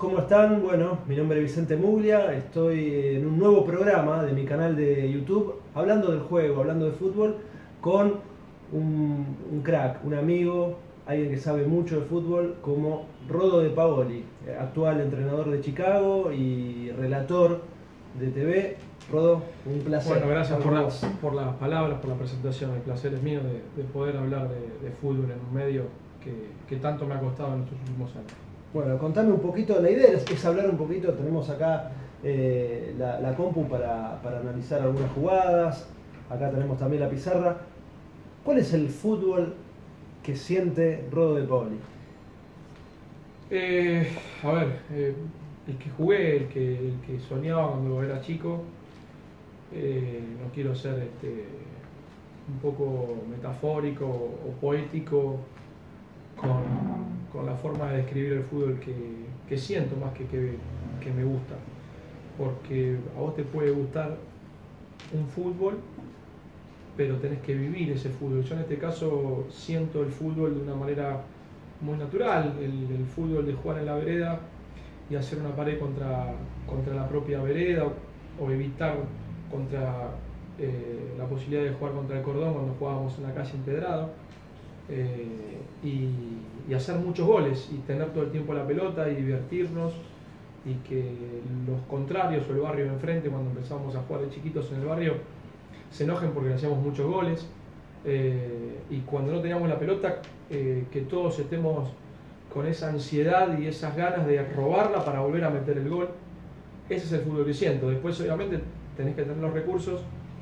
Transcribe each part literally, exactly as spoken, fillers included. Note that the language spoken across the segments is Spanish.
¿cómo están? Bueno, mi nombre es Vicente Muglia, estoy en un nuevo programa de mi canal de YouTube hablando del juego, hablando de fútbol con un, un crack, un amigo, alguien que sabe mucho de fútbol como Rodo De Paoli, actual entrenador de Chicago y relator de T V. Rodo, un placer. Bueno, gracias por las, por las palabras, por la presentación. El placer es mío de, de poder hablar de, de fútbol en un medio que, que tanto me ha costado en estos últimos años. Bueno, contame un poquito, la idea es, es hablar un poquito, tenemos acá eh, la, la compu para, para analizar algunas jugadas, acá tenemos también la pizarra. ¿Cuál es el fútbol que siente Rodo De Paoli? Eh, a ver, eh, el que jugué, el que, el que soñaba cuando era chico, eh, no quiero ser este, un poco metafórico o poético con, con la forma de describir el fútbol que, que siento más que, que que me gusta, porque a vos te puede gustar un fútbol, pero tenés que vivir ese fútbol. Yo en este caso siento el fútbol de una manera muy natural, el, el fútbol de jugar en la vereda y hacer una pared contra, contra la propia vereda, o, o evitar contra eh, la posibilidad de jugar contra el cordón cuando jugábamos en la calle empedrado, eh, y, y hacer muchos goles y tener todo el tiempo la pelota y divertirnos, y que los contrarios o el barrio de enfrente, cuando empezamos a jugar de chiquitos en el barrio, se enojen porque hacíamos muchos goles, eh, y cuando no teníamos la pelota, eh, que todos estemos con esa ansiedad y esas ganas de robarla para volver a meter el gol. Ese es el fútbol que siento. Después obviamente tenés que tener los recursos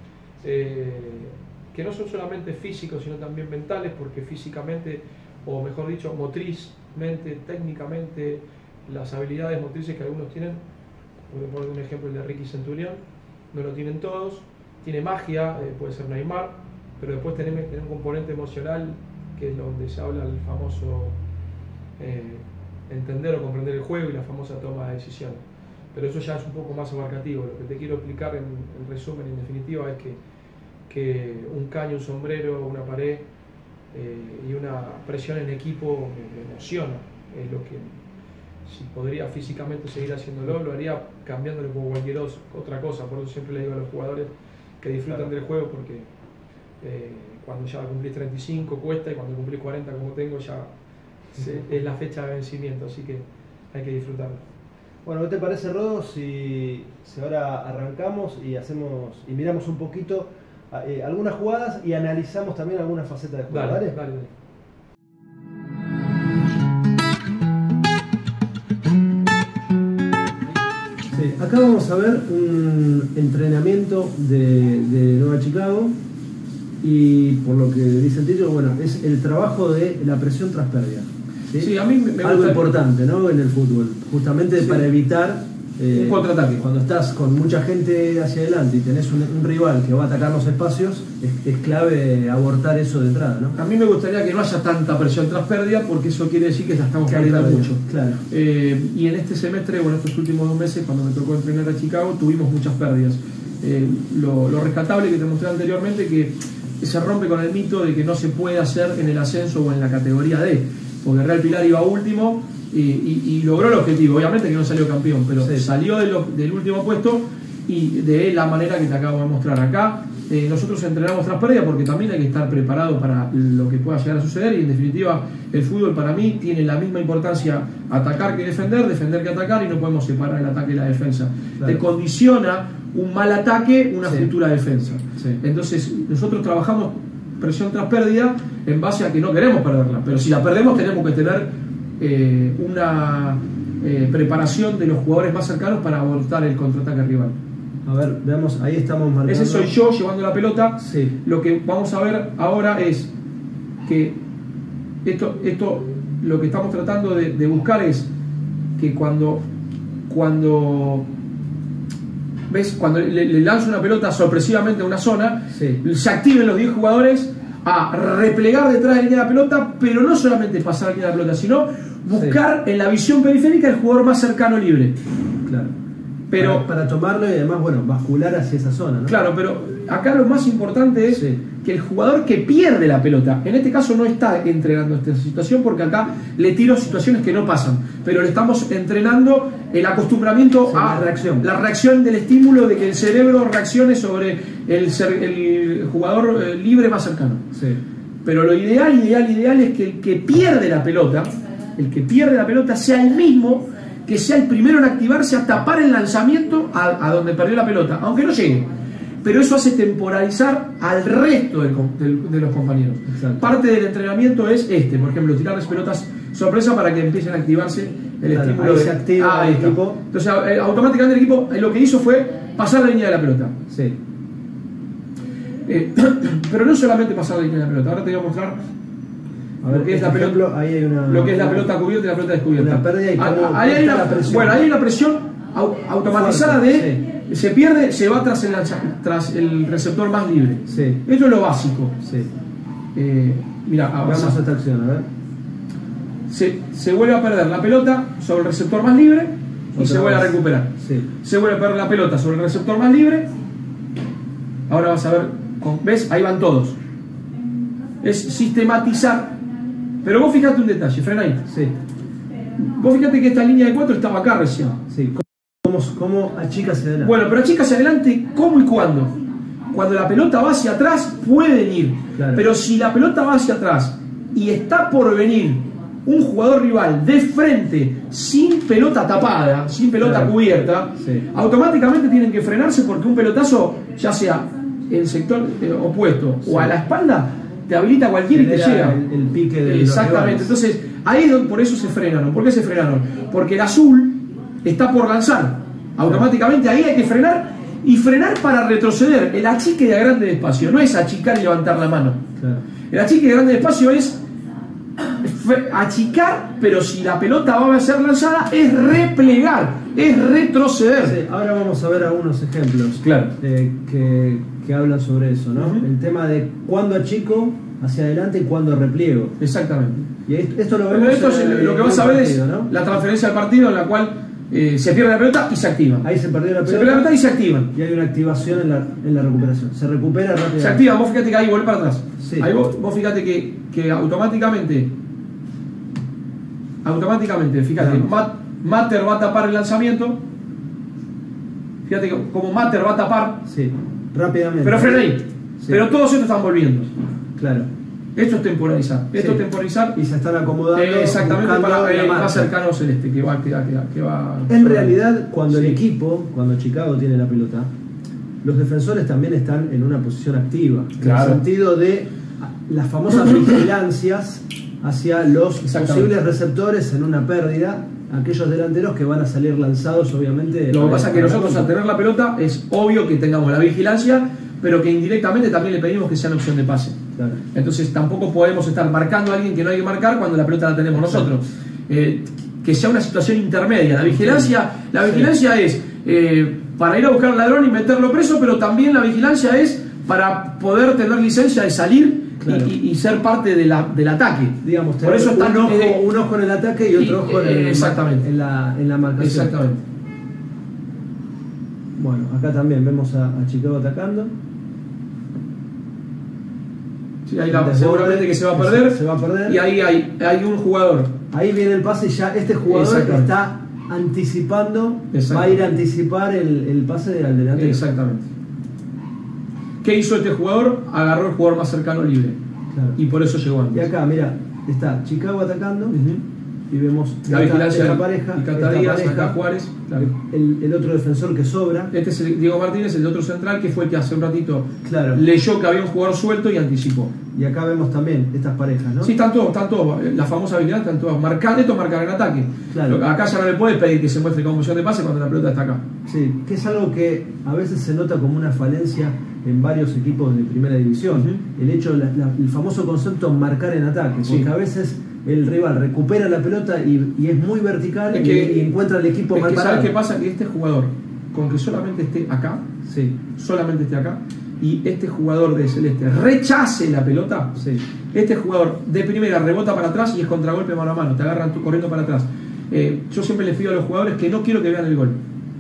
eh, que no son solamente físicos sino también mentales, porque físicamente, o mejor dicho motrizmente, técnicamente, las habilidades motrices que algunos tienen, voy a poner un ejemplo, el de Ricky Centurión, no lo tienen todos. Tiene magia, eh, puede ser Neymar, pero después tenemos, tenemos un componente emocional, que es donde se habla el famoso eh, entender o comprender el juego y la famosa toma de decisiones. Pero eso ya es un poco más abarcativo. Lo que te quiero explicar en, en resumen, en definitiva, es que, que un caño, un sombrero, una pared eh, y una presión en equipo me, me emociona. Es lo que, si podría físicamente seguir haciéndolo, lo haría cambiándolo por cualquier otra cosa. Por eso siempre le digo a los jugadores que disfrutan del juego, porque eh, cuando ya cumplís treinta y cinco cuesta, y cuando cumplís cuarenta como tengo ya se, es la fecha de vencimiento, así que hay que disfrutarlo. Bueno, ¿qué te parece, Rodo, si, si ahora arrancamos y hacemos y miramos un poquito eh, algunas jugadas y analizamos también algunas facetas de juego? Dale, ¿Vale? dale, dale. Acá vamos a ver un entrenamiento de, de Nueva Chicago, y por lo que dice el título, bueno, es el trabajo de la presión tras pérdida. ¿Sí? Sí, a mí me gusta. Algo importante, ¿no?, en el fútbol, justamente sí, para evitar eh, un contraataque. Cuando estás con mucha gente hacia adelante y tenés un, un rival que va a atacar los espacios, es, es clave abortar eso de entrada, ¿no? A mí me gustaría que no haya tanta presión tras pérdida, porque eso quiere decir que la estamos Que perdiendo claro, mucho. Claro. Eh, y en este semestre, bueno, estos últimos dos meses, cuando me tocó entrenar a Chicago, tuvimos muchas pérdidas. Eh, lo, lo rescatable que te mostré anteriormente, que se rompe con el mito de que no se puede hacer en el ascenso o en la categoría D, porque Real Pilar iba último y, y, y logró el objetivo. Obviamente que no salió campeón, pero sí, salió de lo, del último puesto, y de la manera que te acabo de mostrar acá. Eh, nosotros entrenamos tras pérdida porque también hay que estar preparado para lo que pueda llegar a suceder, y en definitiva el fútbol para mí tiene la misma importancia atacar que defender, defender que atacar, y no podemos separar el ataque y la defensa. Claro. Te condiciona un mal ataque una sí. futura defensa. Sí. Entonces nosotros trabajamos presión tras pérdida en base a que no queremos perderla, pero si la perdemos tenemos que tener eh, una eh, preparación de los jugadores más cercanos para abortar el contraataque rival. A ver, veamos, ahí estamos marcando. Ese soy yo llevando la pelota. Sí. Lo que vamos a ver ahora es que esto, esto lo que estamos tratando de, de buscar es que cuando cuando ves cuando le, le lanzo una pelota sorpresivamente a una zona, sí, se activen los diez jugadores a replegar detrás de la línea de la pelota, pero no solamente pasar la línea de la pelota, sino buscar sí. en la visión periférica el jugador más cercano libre. Claro. Pero, para, para tomarlo y además, bueno, bascular hacia esa zona, ¿no? Claro, pero acá lo más importante es sí. que el jugador que pierde la pelota, en este caso no está entrenando esta situación porque acá le tiro situaciones que no pasan, pero le estamos entrenando el acostumbramiento sí, a la reacción. la reacción del estímulo de que el cerebro reaccione sobre el, el jugador libre más cercano. Sí. Pero lo ideal, ideal, ideal es que el que pierde la pelota, el que pierde la pelota sea el mismo que sea el primero en activarse a tapar el lanzamiento a, a donde perdió la pelota, aunque no llegue. Pero eso hace temporalizar al resto del, del, de los compañeros. Exacto. Parte del entrenamiento es este, por ejemplo, tirarles pelotas sorpresa para que empiecen a activarse el claro, estímulo. Ahí de... se activa ah, el equipo. Entonces, eh, automáticamente el equipo eh, lo que hizo fue pasar la línea de la pelota. Sí. Eh, pero no solamente pasar la línea de la pelota, ahora te voy a mostrar a ver, lo que es la ejemplo, pelota, ahí hay una, lo que es la pelota cubierta y la pelota descubierta. Una pérdida y cómo ahí hay una, la presión. Bueno, hay una presión automatizada fuerte, de sí. se pierde, se va tras el, tras el receptor más libre. Sí. Esto es lo básico. Sí. Eh, mira, vamos a esta acción, a ver. Se, se vuelve a perder la pelota sobre el receptor más libre y Otra se vuelve vez. a recuperar. Sí. Se vuelve a perder la pelota sobre el receptor más libre. Ahora vas a ver, ¿ves? Ahí van todos. Es sistematizar. Pero vos fijate un detalle, frena ahí. Sí. Vos fíjate que esta línea de cuatro estaba acá recién. Sí. ¿Cómo, cómo achica hacia adelante? Bueno, pero achica hacia adelante, ¿cómo y cuándo? Cuando la pelota va hacia atrás, pueden ir. Claro. Pero si la pelota va hacia atrás y está por venir un jugador rival de frente, sin pelota tapada, sin pelota claro. cubierta, sí. automáticamente tienen que frenarse porque un pelotazo, ya sea en el sector eh, opuesto sí. o a la espalda, te habilita cualquiera y te llega. El, el pique de Exactamente. Entonces, ahí es donde, por eso se frenaron. ¿Por qué se frenaron? Porque el azul está por lanzar. Automáticamente ahí hay que frenar y frenar para retroceder. El achique de grande de espacio no es achicar y levantar la mano. Claro. El achique de grande de espacio es achicar, pero si la pelota va a ser lanzada, es replegar, es retroceder. Sí, ahora vamos a ver algunos ejemplos claro. eh, que, que hablan sobre eso, ¿no? Uh-huh. El tema de cuándo achico hacia adelante y cuándo repliego. Exactamente. Y esto lo vemos esto en, es, lo que vas a ver partido, es ¿no? la transferencia del partido en la cual eh, se pierde la pelota y se activa. Ahí se perdió la pelota. Se pierde la pelota y se activa. Y hay una activación en la, en la recuperación. Se recupera rápidamente. Se activa. Vos fíjate que ahí vuelve para atrás. Sí. Ahí vos, vos fíjate que, que automáticamente automáticamente, fíjate, Mat, Mater va a tapar el lanzamiento. Fíjate que como Mater va a tapar. Sí, rápidamente. Pero frena ahí. Sí. Pero todos estos están volviendo. Claro. Esto es temporalizar. Esto sí. es temporalizar. Y se están acomodando. Eh, exactamente para el más cercano celeste que va, que, que, que va. En realidad, cuando sí. el equipo, cuando Chicago tiene la pelota, los defensores también están en una posición activa. Claro. En el sentido de las famosas vigilancias hacia los posibles receptores en una pérdida, aquellos delanteros que van a salir lanzados, obviamente. Lo que pasa es que nosotros al tener la pelota es obvio que tengamos la vigilancia, pero que indirectamente también le pedimos que sea una opción de pase. Claro. Entonces tampoco podemos estar marcando a alguien que no hay que marcar cuando la pelota la tenemos nosotros. Eh, que sea una situación intermedia. La vigilancia, la vigilancia sí. es eh, para ir a buscar al ladrón y meterlo preso, pero también la vigilancia es para poder tener licencia de salir. Claro. Y, y ser parte de la, del ataque. Digamos, por eso está un ojo, eh, un ojo en el ataque y otro y, ojo en, eh, el, exactamente. en, la, en la marcación. Exactamente. Bueno, acá también vemos a, a Chicago atacando. Sí, ahí la, seguramente que se va a perder. Se, se va a perder. Y ahí hay, hay un jugador. Ahí viene el pase y ya este jugador está anticipando, va a ir a anticipar el, el pase del delantero. Exactamente. ¿Qué hizo este jugador? Agarró el jugador más cercano libre. Claro. Y por eso llegó antes. Y acá, mira, está Chicago atacando. Uh-huh. Y vemos la vigilancia esta pareja. Y Catarías, acá Juárez. Claro. El, el otro defensor que sobra. Este es el Diego Martínez, el otro central, que fue el que hace un ratito claro. leyó que había un jugador suelto y anticipó. Y acá vemos también estas parejas, ¿no? Sí, están todos, están todos. La famosa vigilancia, están todos marcando. Esto marcar en ataque. Claro. Acá ya no le puedes pedir que se muestre como opción de pase cuando la pelota está acá. Sí, que es algo que a veces se nota como una falencia en varios equipos de primera división. Uh-huh. El hecho, la, la, el famoso concepto marcar en ataque, porque sí. a veces el rival recupera la pelota y, y es muy vertical es que, y, y encuentra al equipo mal parado. ¿Sabes qué pasa? Que este jugador, con que solamente esté acá, sí. solamente esté acá, y este jugador de Celeste rechace la pelota, sí. este jugador de primera rebota para atrás y es contragolpe mano a mano, te agarran tú corriendo para atrás. Eh, yo siempre les pido a los jugadores que no quiero que vean el gol.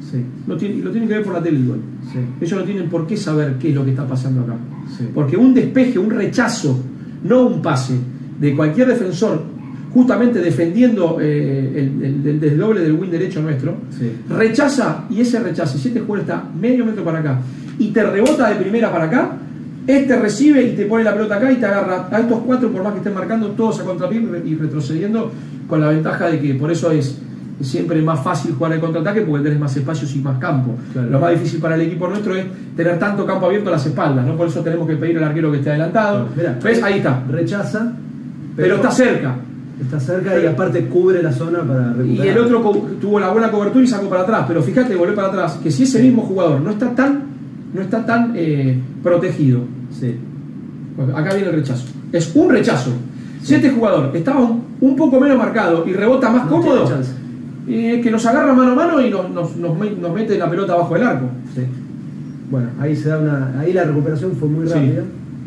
Sí. Lo, tiene, lo tienen que ver por la tele igual. Sí. Ellos no tienen por qué saber qué es lo que está pasando acá. Sí. Porque un despeje, un rechazo, no un pase de cualquier defensor, justamente defendiendo eh, el, el, el desdoble del wing derecho nuestro, Sí. rechaza, y ese rechazo, si este jugador está medio metro para acá y te rebota de primera para acá, este recibe y te pone la pelota acá y te agarra a estos cuatro, por más que estén marcando todos a contrapié y retrocediendo, con la ventaja de que por eso es siempre más fácil jugar el contraataque, porque tenés más espacios y más campo. Claro. Lo más difícil para el equipo nuestro es tener tanto campo abierto a las espaldas, ¿no? Por eso tenemos que pedir al arquero que esté adelantado. Mirá, ¿Ves? Ahí está. Rechaza, Pero, está cerca. Está cerca y aparte cubre la zona para recuperar. Y el otro co- tuvo la buena cobertura y sacó para atrás. Pero fíjate, volvió para atrás, que si ese mismo jugador no está tan, no está tan eh, protegido. Sí. Bueno, acá viene el rechazo. Es un rechazo. Si este jugador estaba un, un poco menos marcado y rebota más No cómodo, tiene chance. eh, que nos agarra mano a mano y nos, nos, nos, me- nos mete la pelota abajo del arco. Sí. Bueno, ahí se da una. Ahí la recuperación fue muy Sí. rápida.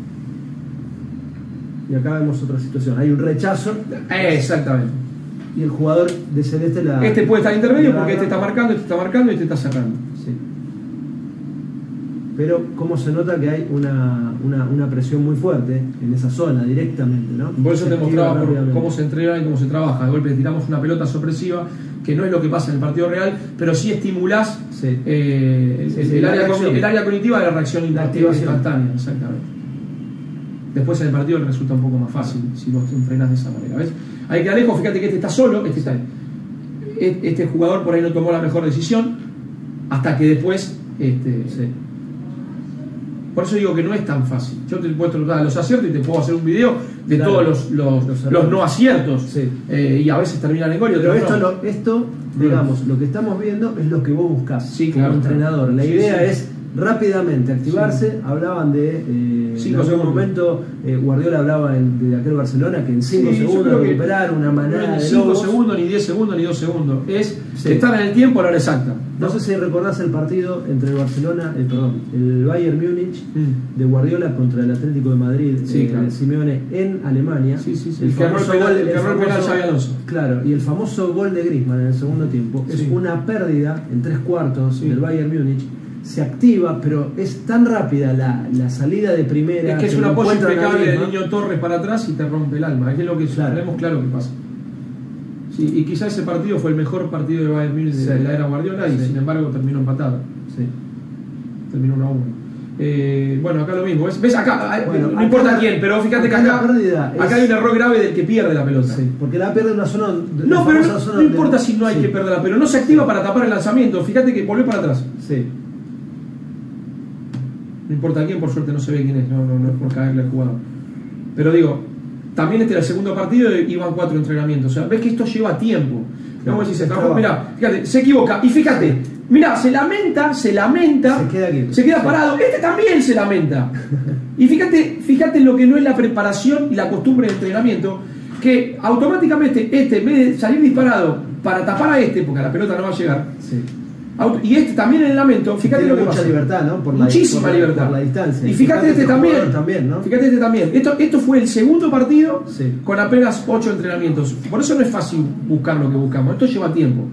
Y acá vemos otra situación. Hay un rechazo Eh, exactamente. y el jugador de Celeste la. Este puede estar intermedio la porque este está agarra. marcando, este está marcando y este está cerrando. Sí. Pero cómo se nota que hay una, una, una presión muy fuerte en esa zona directamente, ¿no? Por eso Se te activa mostraba por rápidamente. cómo se entrena y cómo se trabaja. De golpe tiramos una pelota sorpresiva, que no es lo que pasa en el partido real, pero sí estimulás Sí. eh, el, Sí, el- sí, el la área, reacción. cogni- el área cognitiva de la reacción La insta- activación. instantánea. Exactamente. Después en el partido le resulta un poco más fácil si vos te entrenás de esa manera. ¿Ves? Ahí queda lejos, fíjate que este está solo, este está. Este jugador por ahí no tomó la mejor decisión, hasta que después. Este, Sí. Por eso digo que no es tan fácil. Yo te puedo tratar los aciertos y te puedo hacer un video de Claro. todos los, los, Los los errores. no aciertos. Sí. Eh, y a veces terminan en gol y Pero otros esto, no. lo, esto digamos, lo que estamos viendo es lo que vos buscás Sí, como claro, entrenador. La sí, idea sí. es rápidamente activarse. Sí. Hablaban de. Eh, Cinco en algún segundos. momento eh, Guardiola hablaba en, de aquel Barcelona que en cinco Sí, yo segundos creo que recuperar una no manada es de cinco lobos. segundos, ni diez segundos, ni dos segundos. Es Sí. estar en el tiempo a la hora exacta. No sé si recordás el partido entre el Barcelona, el, perdón, el Bayern Múnich Mm. de Guardiola contra el Atlético de Madrid, Sí, eh, claro. de Simeone en Alemania. Sí, sí, sí. El El que erró el famoso penal- gol- el que el erró el penal famoso- Xabi Alonso. Claro, y el famoso gol de Griezmann en el segundo tiempo es Sí. una pérdida en tres cuartos Sí. del Bayern Múnich. Se activa, pero es tan rápida la, la salida de primera. Es que es un lo apoyo encuentran a impecable del Griezmann. niño Torres para atrás y te rompe el alma. Es que es lo que Claro. sabemos claro que pasa. Sí, y quizás ese partido fue el mejor partido de Bayern Múnich de, Sí. de la era Guardiola y Sí. sin embargo terminó empatado. Sí. Terminó uno a uno. Eh, bueno, acá lo mismo. ¿Ves? ¿Ves? Acá, eh, Bueno, no acá importa la- quién, pero fíjate que acá la acá, pérdida acá es- hay un error grave del que pierde la pelota. Sí, porque la pierde en una zona. de- No, la pero famosa no, zona no de- importa si no hay sí. que perderla, pero no se activa para tapar el lanzamiento. Fíjate que volvió para atrás. Sí. No importa quién, por suerte no se ve quién es, no, no, no es por caerle al jugador. Pero digo, también este era el segundo partido y iban cuatro entrenamientos. O sea, ves que esto lleva tiempo. Claro, No, si se es trabajó, trabajo. mirá, fíjate, se equivoca. Y fíjate, mirá, se lamenta, se lamenta, Se queda quieto. se queda Sí. parado. Este también se lamenta. Y fíjate, fíjate lo que no es la preparación y la costumbre de entrenamiento, que automáticamente este, en vez de salir disparado para tapar a este, porque a la pelota no va a llegar, Sí. auto- y este también en el lamento, fíjate Tiene lo que mucha pasa. libertad, ¿no? Por la- Muchísima por la- libertad. por la distancia. Y fíjate este también. jugador también, ¿no? Fíjate este también. Esto, esto fue el segundo partido Sí. con apenas ocho entrenamientos. Por eso no es fácil buscar lo que buscamos. Esto lleva tiempo.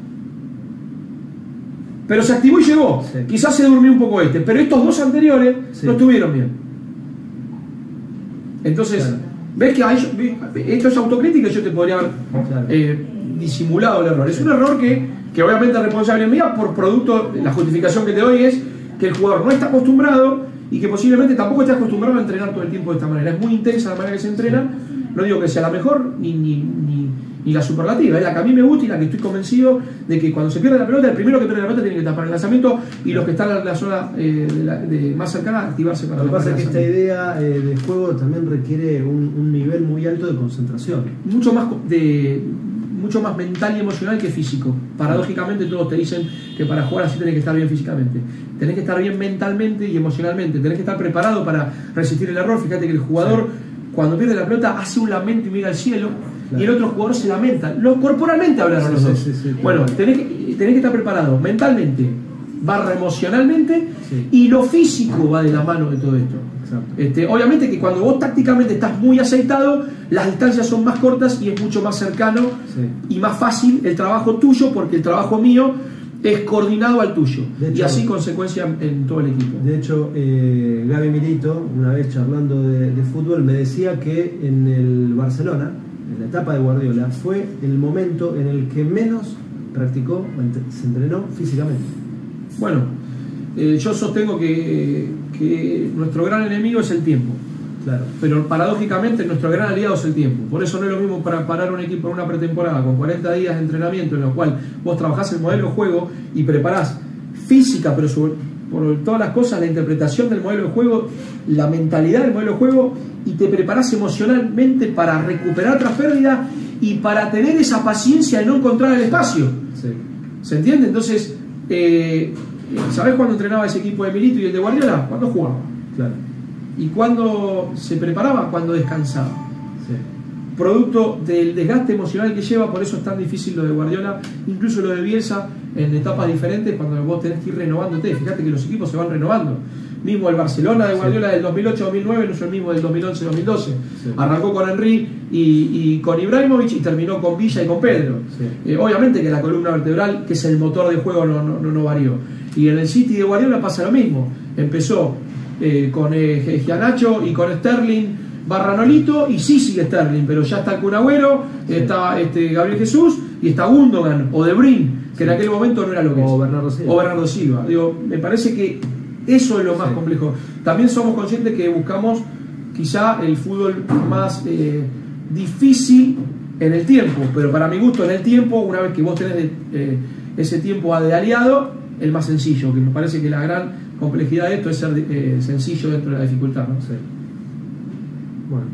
Pero se activó y llegó. Sí. Quizás se durmió un poco este. Pero estos dos anteriores Sí. no estuvieron bien. Entonces, Claro. ves que hay, esto es autocrítica y yo te podría haber Claro. eh, disimulado el error. Es un error que, que obviamente es responsabilidad mía por producto, la justificación que te doy es que el jugador no está acostumbrado y que posiblemente tampoco esté acostumbrado a entrenar todo el tiempo de esta manera. Es muy intensa la manera que se entrena. No digo que sea la mejor ni, ni, ni, ni la superlativa, es la que a mí me gusta y la que estoy convencido de que cuando se pierde la pelota, el primero que pierde la pelota tiene que tapar el lanzamiento y los que están en la zona eh, de la- de más cercana activarse para Lo que tapar pasa el es que esta lanzamiento. idea eh, de juego también requiere un, un nivel muy alto de concentración. Mucho más co- de mucho más mental y emocional que físico. Paradójicamente todos te dicen que para jugar así tenés que estar bien físicamente. Tenés que estar bien mentalmente y emocionalmente. Tenés que estar preparado para resistir el error. Fíjate que el jugador Sí. cuando pierde la pelota hace un lamento y mira al cielo. Claro. Y el otro jugador se lamenta. Lo, corporalmente hablaron Sí, los sí, dos. sí, sí, bueno, claro. tenés que, tenés que estar preparado mentalmente, barra emocionalmente, Sí. y lo físico va de la mano de todo esto. Exacto. Este, obviamente que cuando vos tácticamente estás muy aceitado, las distancias son más cortas y es mucho más cercano Sí. y más fácil el trabajo tuyo, porque el trabajo mío es coordinado al tuyo. De hecho, y así consecuencia en todo el equipo. De hecho, eh, Gaby Milito, una vez charlando de, de fútbol, me decía que en el Barcelona, en la etapa de Guardiola, fue el momento en el que menos practicó, se entrenó físicamente. Bueno, eh, yo sostengo que, que nuestro gran enemigo es el tiempo. Claro. Pero paradójicamente nuestro gran aliado es el tiempo. Por eso no es lo mismo para parar un equipo en una pretemporada con cuarenta días de entrenamiento en lo cual vos trabajás el modelo de juego y preparás física, pero sobre, por todas las cosas, la interpretación del modelo de juego, la mentalidad del modelo de juego, y te preparás emocionalmente para recuperar tras pérdida y para tener esa paciencia de no encontrar el espacio. Sí. ¿Se entiende? Entonces, eh, ¿sabés cuándo entrenaba ese equipo de Milito y el de Guardiola? ¿Cuándo jugaba? Claro. ¿Y cuándo se preparaba? Cuando descansaba. Sí. Producto del desgaste emocional que lleva, por eso es tan difícil lo de Guardiola, incluso lo de Bielsa, en etapas diferentes, cuando vos tenés que ir renovándote. Fíjate que los equipos se van renovando. Mismo el Barcelona de Guardiola, sí, del dos mil ocho dos mil nueve no es el mismo del dos mil once dos mil doce. Sí. Arrancó con Henry y, y con Ibrahimovic y terminó con Villa y con Pedro. Sí. Eh, obviamente que la columna vertebral, que es el motor de juego, no, no, no varió. Y en el City de Guardiola pasa lo mismo. Empezó eh, con eh, Gianacho y con Sterling, Barranolito, y sí sigue Sterling, pero ya está el Kun Agüero, sí, está este, Gabriel Jesús y está Gundogan o De Bruyne, que sí, en aquel momento no era lo que o es. Bernardo Silva. O Bernardo Silva. Digo, me parece que eso es lo más, sí, complejo. También somos conscientes que buscamos quizá el fútbol más eh, difícil en el tiempo, pero para mi gusto en el tiempo, una vez que vos tenés eh, ese tiempo de aliado, el más sencillo, que me parece que la gran complejidad de esto es ser eh, sencillo dentro de la dificultad, ¿no? Sí. Bueno,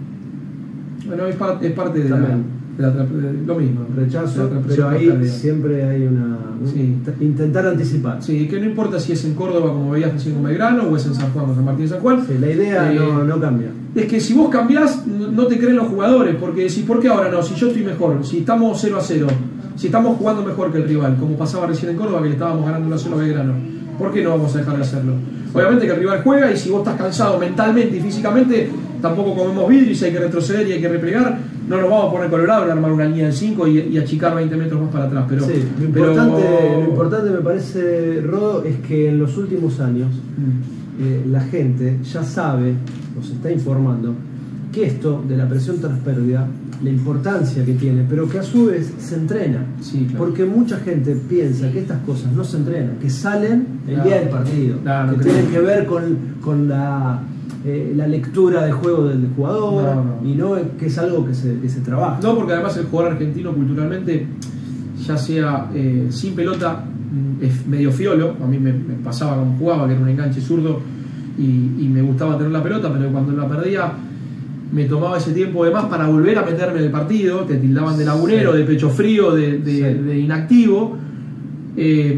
bueno es, par, es parte de, la, de, la, de lo mismo. Rechazo, pero ahí siempre hay una... Sí. Intentar anticipar. Sí, que no importa si es en Córdoba, como veías recién con Belgrano, o es en San Juan con San Martín de San Juan. Sí, la idea eh, no, no cambia. Es que si vos cambiás, no te creen los jugadores, porque si, ¿por qué ahora no? Si yo estoy mejor, si estamos cero a cero, si estamos jugando mejor que el rival, como pasaba recién en Córdoba, que le estábamos ganando uno a cero a Belgrano, ¿por qué no vamos a dejar de hacerlo? Obviamente que el rival juega, y si vos estás cansado mentalmente y físicamente, tampoco comemos vidrio, y si hay que retroceder y hay que replegar, no nos vamos a poner colorado en armar una línea de cinco y, y achicar veinte metros más para atrás. Pero, sí, lo, importante, pero... lo importante me parece, Rodo, es que en los últimos años mm. eh, la gente ya sabe, o se está informando, que esto de la presión tras pérdida, la importancia que tiene, pero que a su vez se entrena. Sí, claro. Porque mucha gente piensa que estas cosas no se entrenan, que salen el claro. día del partido, claro, que creo. tienen que ver con, con la, eh, la lectura de juego del jugador, no, no. y no que es algo que se, que se trabaja. No, porque además el jugador argentino culturalmente, ya sea eh, sin pelota, es medio fiolo. A mí me, me pasaba como jugaba, que era un enganche zurdo, y, y me gustaba tener la pelota, pero cuando la perdía me tomaba ese tiempo de más para volver a meterme en el partido. Te tildaban de lagunero, sí, de pecho frío, de, de, sí, de inactivo, eh,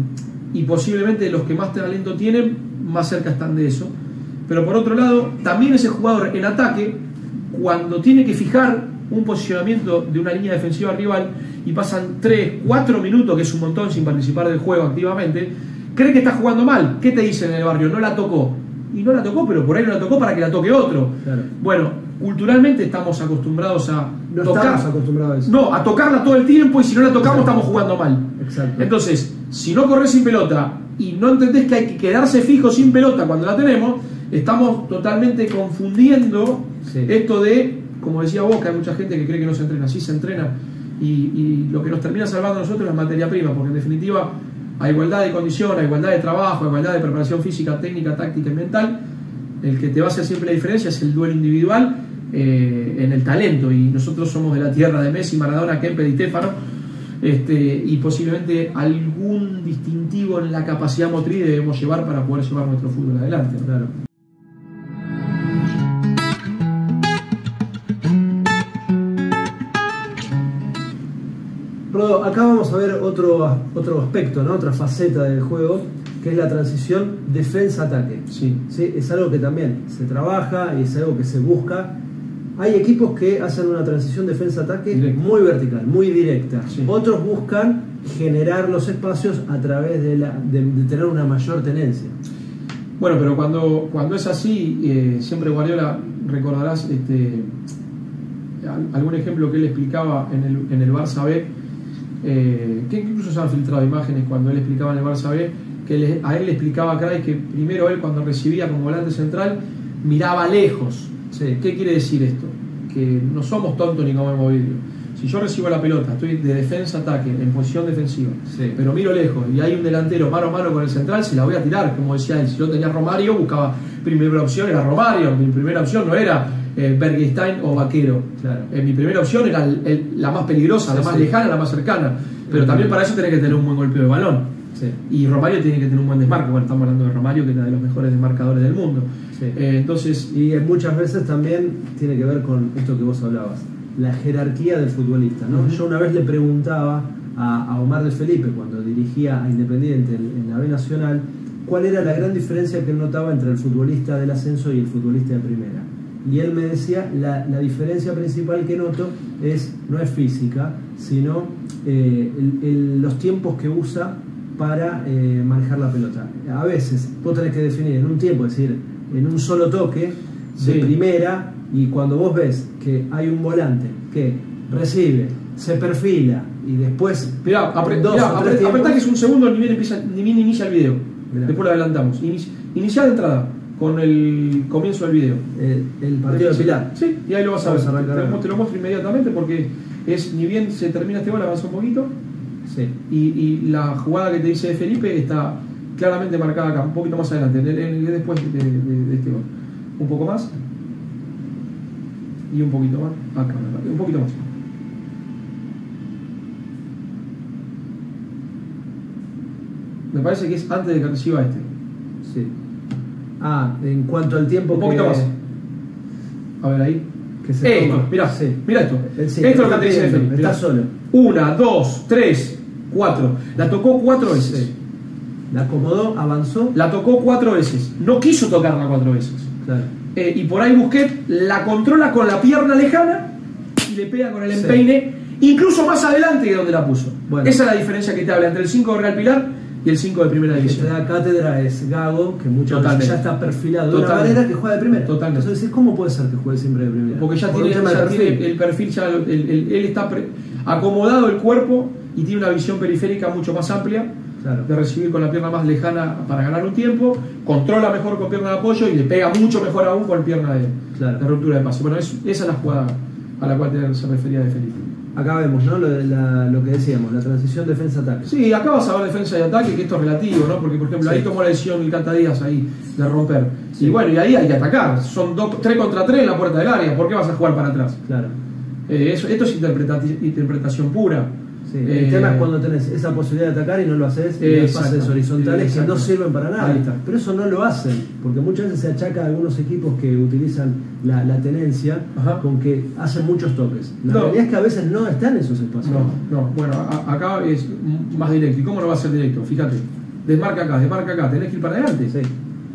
y posiblemente los que más talento tienen más cerca están de eso. Pero por otro lado, también ese jugador en ataque, cuando tiene que fijar un posicionamiento de una línea defensiva rival y pasan tres, cuatro minutos, que es un montón sin participar del juego activamente, cree que está jugando mal. ¿Qué te dicen en el barrio? No la tocó. Y no la tocó, pero por ahí no la tocó para que la toque otro. Claro. Bueno, culturalmente estamos acostumbrados a no tocar, estamos acostumbrados a eso. No, a tocarla todo el tiempo, y si no la tocamos, exacto, estamos jugando mal. Exacto. Entonces, si no corres sin pelota y no entendés que hay que quedarse fijo sin pelota cuando la tenemos, estamos totalmente confundiendo, sí, esto de, como decía vos, que hay mucha gente que cree que no se entrena. Sí se entrena, y, y lo que nos termina salvando a nosotros es la materia prima, porque en definitiva, a igualdad de condición, a igualdad de trabajo, a igualdad de preparación física, técnica, táctica y mental, el que te va a hacer siempre la diferencia es el duelo individual eh, en el talento. Y nosotros somos de la tierra de Messi, Maradona, Kempes, Di Stéfano, este, y posiblemente algún distintivo en la capacidad motriz debemos llevar para poder llevar nuestro fútbol adelante. Claro. Rodo, acá vamos a ver otro, otro aspecto, ¿no? Otra faceta del juego, que es la transición defensa-ataque. Sí. ¿Sí? Es algo que también se trabaja y es algo que se busca. Hay equipos que hacen una transición defensa-ataque directo, muy vertical, muy directa. Sí. Otros buscan generar los espacios a través de, la, de, de tener una mayor tenencia. Bueno, pero cuando, cuando es así, eh, siempre Guardiola, recordarás este, algún ejemplo que él explicaba en el, en el Barça B, eh, que incluso se han filtrado imágenes cuando él explicaba en el Barça B, que le, a él le explicaba a Cruyff que primero él cuando recibía como volante central miraba lejos. Sí. ¿Qué quiere decir esto? Que no somos tontos ni comemos vidrio. Si yo recibo la pelota, estoy de defensa-ataque, en posición defensiva, Sí. pero miro lejos y hay un delantero mano a mano con el central, se la voy a tirar. Como decía él, si yo tenía Romario, buscaba primera opción, era Romario. Mi primera opción no era eh, Bergstein o Vaquero. Claro. Eh, mi primera opción era el, el, la más peligrosa, Sí, la más sí. lejana, la más cercana. Pero Sí. también para eso tenés que tener un buen golpeo de balón. Sí. Y Romario tiene que tener un buen desmarque. Bueno, estamos hablando de Romario, que es uno de los mejores desmarcadores del mundo. Sí. Eh, entonces, Y eh, muchas veces también tiene que ver con esto que vos hablabas, la jerarquía del futbolista, ¿no? Ujú. Yo una vez le preguntaba a, a Omar de Felipe, cuando dirigía a Independiente en, en la B Nacional, cuál era la gran diferencia que él notaba entre el futbolista del ascenso y el futbolista de primera. Y él me decía, la, la diferencia principal que noto es, no es física, sino eh, el- el- los tiempos que usa para eh, manejar la pelota. A veces vos tenés que definir en un tiempo, es decir, en un solo toque de Sí. primera, y cuando vos ves que hay un volante que recibe, se perfila y después mirá, apre, dos mirá, o apre, tres tiempos- apretá que es un segundo, ni bien, empieza, ni bien inicia el video. Mirá. Después lo adelantamos. Inici, iniciar de entrada con el comienzo del video. el, el partido de Pilar. Sí, y ahí lo vas a ver. Vamos a arrancar Te, lo ahora. muestro- te lo muestro inmediatamente porque es ni bien se termina este gol, avanza un poquito. Sí. Y, y la jugada que te dice de Felipe está claramente marcada acá, un poquito más adelante, en el- en el- después de, de- de este gol. Un poco más. Y un poquito más. Acá, acá, un poquito más. Me parece que es antes de que reciba este. Sí. Ah, en cuanto al tiempo Un poquito que, más. A ver ahí. que se Esto, toma. mirá, Sí. mirá esto. Eh, sí, esto es lo está que te dice de pidiendo, Felipe. está mirá. solo. Una, dos, tres, cuatro. La tocó cuatro veces. Sí. La acomodó, avanzó. La tocó cuatro veces. No quiso tocarla cuatro veces. Claro. Eh, y por ahí Busquets la controla con la pierna lejana y le pega con el Sí. empeine, incluso más adelante que donde la puso. Bueno. Esa es la diferencia que te habla entre el cinco de Real Pilar y el cinco de Primera El que te División. da cátedra es Gago, que muchas Totalmente. veces ya está perfilado de Totalmente. una manera que juega de primera. Totalmente. Entonces decís, ¿cómo puede ser que juegue siempre de primera? Porque ya Por tiene, un tema de ya perfil. tiene el perfil, ya el- el- el- él está pre- acomodado el cuerpo y tiene una visión periférica mucho más amplia. Claro. De recibir con la pierna más lejana para ganar un tiempo, controla mejor con pierna de apoyo y le pega mucho mejor aún con pierna de, Claro. de ruptura de pase. Bueno, es- esa es la jugada a la cual te- se refería de Felipe. Acá vemos, ¿no? Lo, de la- lo que decíamos, la transición defensa-ataque. Sí, acá vas a ver defensa y ataque, que esto es relativo, ¿no? Porque, por ejemplo, Sí. ahí tomó la decisión el Cantadías ahí de romper. Sí. Y bueno, y ahí hay que atacar. Son dos, tres contra tres en la puerta del área. ¿Por qué vas a jugar para atrás? Claro. Eh, eso, esto es interpreta- interpretación pura. Sí, el Eh, tema es cuando tenés esa posibilidad de atacar y no lo haces, y eh, das pases exacto. horizontales que no Exacto. sirven para nada. Ahí está. Pero eso no lo hacen, porque muchas veces se achaca a algunos equipos que utilizan la, la tenencia Ajá. con que hacen muchos toques. La No. realidad es que a veces no están esos espacios. No, no, bueno, a- acá es m- más directo. ¿Y cómo no va a ser directo? Fíjate, desmarca acá, desmarca acá, tenés que ir para adelante. Sí.